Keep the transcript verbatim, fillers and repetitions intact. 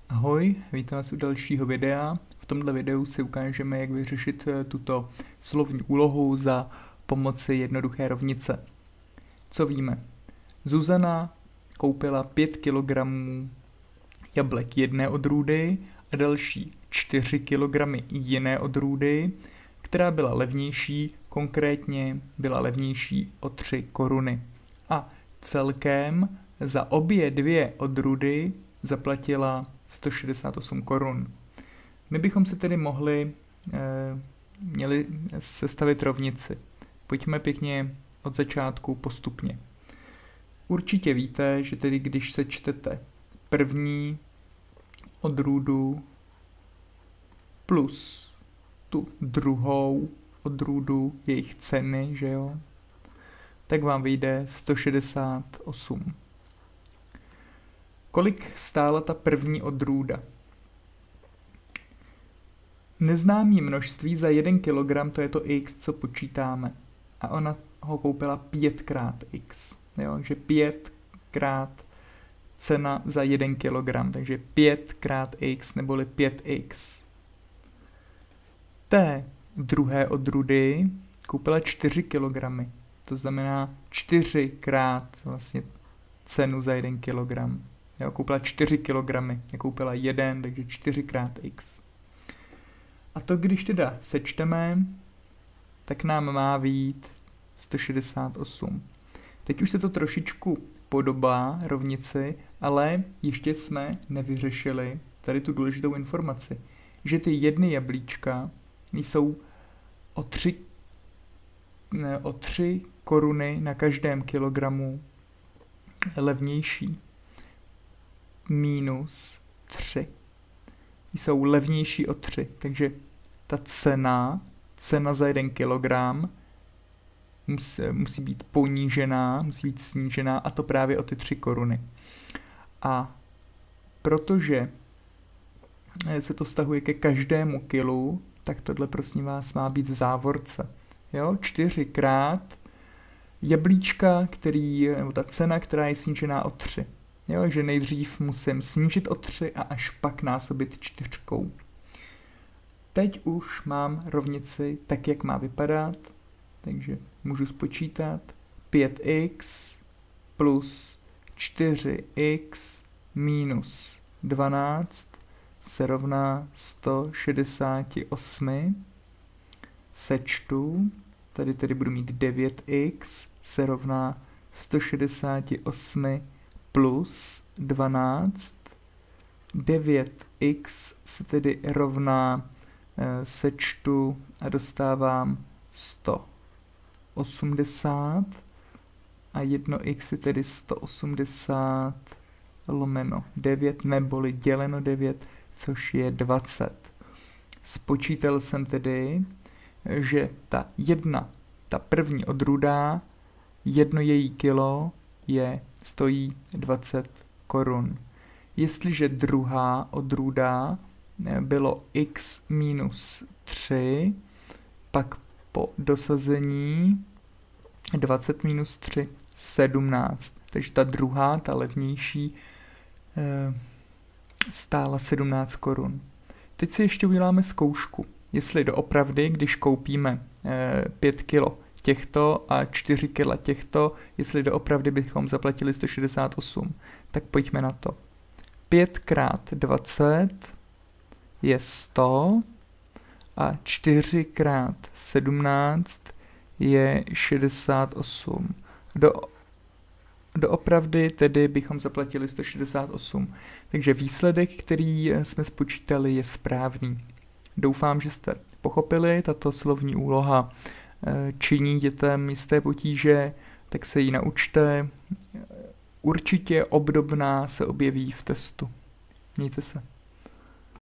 Ahoj, vítám vás u dalšího videa. V tomto videu si ukážeme, jak vyřešit tuto slovní úlohu za pomoci jednoduché rovnice. Co víme? Zuzana koupila pět kilogramů jablek jedné odrůdy a další čtyři kilogramy jiné odrůdy, která byla levnější, konkrétně byla levnější o tři koruny. A celkem za obě dvě odrůdy zaplatila sto šedesát osm korun. My bychom se tedy mohli e, měli sestavit rovnici. Pojďme pěkně od začátku postupně. Určitě víte, že tedy když sečtete první odrůdu plus tu druhou odrůdu jejich ceny, že jo, tak vám vyjde sto šedesát osm. Kolik stála ta první odrůda? Neznámý množství za jeden kilogram, to je to x, co počítáme. A ona ho koupila pětkrát x. Jo, že pětkrát cena za jeden kilogram, takže pětkrát x neboli pět x. Té druhé odrůdy koupila čtyři kilogramy. To znamená čtyřikrát vlastně cenu za jeden kilogram. Jo, koupila čtyři kilogramy, nekoupila jeden, takže čtyřikrát x. A to, když teda sečteme, tak nám má vyjít sto šedesát osm. Teď už se to trošičku podobá rovnici, ale ještě jsme nevyřešili tady tu důležitou informaci, že ty jedny jablíčka jsou o tři, ne, o tři koruny na každém kilogramu levnější. Minus tři. Jsou levnější o tři, takže ta cena, cena za jeden kilogram musí, musí být ponížená, musí být snížená, a to právě o ty tři koruny. A protože se to vztahuje ke každému kilu, tak tohle prosím vás má být v závorce. Jo, čtyřikrát jablíčka, který, nebo ta cena, která je snížená o tři. Jo, že nejdřív musím snížit o tři a až pak násobit čtyřkou. Teď už mám rovnici tak, jak má vypadat, takže můžu spočítat pět x plus čtyři x minus dvanáct se rovná sto šedesát osm. Sečtu, tady tedy budu mít devět x se rovná sto šedesát osm plus dvanáct. devět x se tedy rovná, e, sečtu a dostávám sto osmdesát a jedno x je tedy sto osmdesát lomeno devět neboli děleno devět, což je dvacet. Spočítal jsem tedy, že ta jedna, ta první odrůda, jedno její kilo je stojí dvacet korun. Jestliže druhá odrůda bylo x minus tři, pak po dosazení dvacet minus tři, sedmnáct. Takže ta druhá, ta levnější, stála sedmnáct korun. Teď si ještě uděláme zkoušku. Jestli doopravdy, když koupíme pět kilo těchto a čtyři kila těchto, jestli doopravdy bychom zaplatili sto šedesát osm. Tak pojďme na to. pět krát dvacet je sto a čtyři krát sedmnáct je šedesát osm. Do, doopravdy tedy bychom zaplatili sto šedesát osm. Takže výsledek, který jsme spočítali, je správný. Doufám, že jste pochopili, tato slovní úloha činí dětem jisté potíže, tak se ji naučte. Určitě obdobná se objeví v testu. Mějte se.